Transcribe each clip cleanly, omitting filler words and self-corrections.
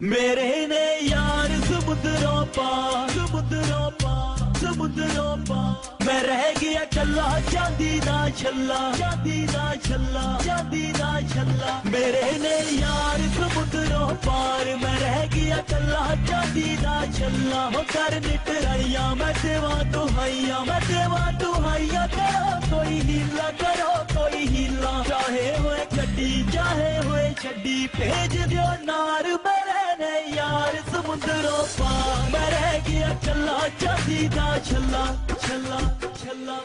मेरे ने यार समुद्रों पार, समुद्रों पार, समुद्रों पार। मैं रह गया कल्ला चांदी ना छल्ला, चांदी ना छल्ला, चांदी ना छल्ला। मेरे ने यार समुद्रों पार, मैं रह गया कल्ला चांदी ना छल्ला। हो कर निटराइया मैं देवा दुहाइया, मैं देवा दुहाइया। करो कोई हीला, करो कोई हीला। चाहे हुए गड्डी चाहे हुए छड्डी, भेज दियो नार मेरे ने यार समुद्रों पार। मैं रह गया कल्ला चांदी ना छल्ला, छल्ला छल्ला।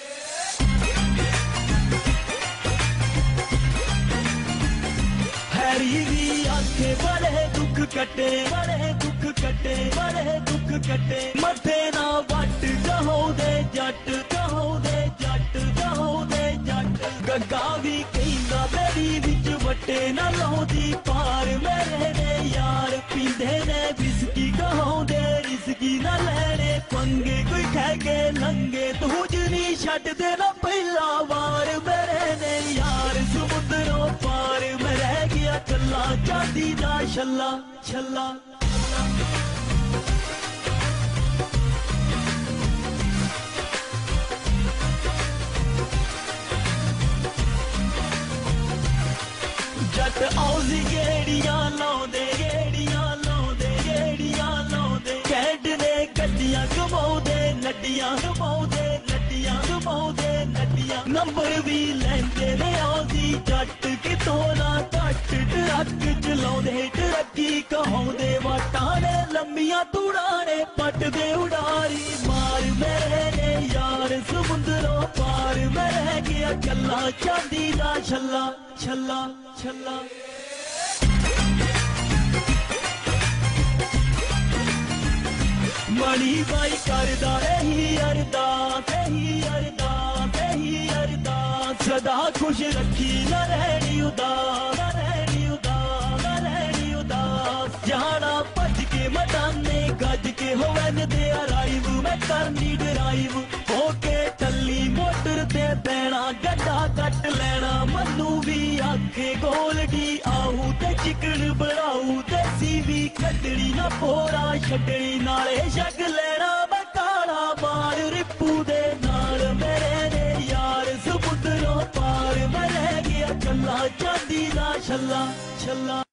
हैरी भी आंखें बड़े दुख कटे, बड़े दुख कटे, बड़े दुख कटे। मथे ना वट कहो दे जट, कहो दे जट, कहो दे जट। गंगा भी कहना मेरी बिच वटे ना लाउंदी पार। मेरे ने यार पींदे ने विस्की कहो दे रिस्की ना लैने पंगे। कोई कह के लंगे तूज नहीं छड्ड देना पहला वार। मेरे ने यार समुद्रों पार, मैं रह गया कल्ला चांदी ना छल्ला, छल्ला। जट औजी गेड़ियां लाउंदे, गेड़ियां लाउंदे, गेड़ियां लाउंदे। कैंड ने गड्डियां घुमाउंदे, नड्डियां घुमाउंदे, नड्डियां घुमाउंदे, नड्डियां। नंबर भी लैंदे ने औजी जट कितों ना घट। ट्रक चलाउंदे ट्रकी कहाउंदे वाटां ने लंबियां तूड़ां ने पटदे उड़ारी मार। मेरे ने यार समुद्रों पार, मैं रह गया कल्ला चांदी ना छल्ला, छल्ला छल्ला। मणि बाई करदा रही अरदास, रही अरदास, रही अरदास। सदा खुश रखी न रहनी उदास, न रहनी उदास, न रहनी उदास। जाना भज के मदाने गज के होवन दे अराइव। मैं करनी ड्राइव होके टल्ली मोटर ते पैना, गड्ढा कट लेना। मन्नू भी आखे गोलडी आहू ते चिकन बनाऊ। देसी भी कटड़ी ना पोरा छड्डनी, नाले छक लेना मैं काला मार रिप्पू दे नाल। मेरे ने यार समुद्रों पार, मैं रह गया कल्ला चांदी ना छल्ला, छल्ला।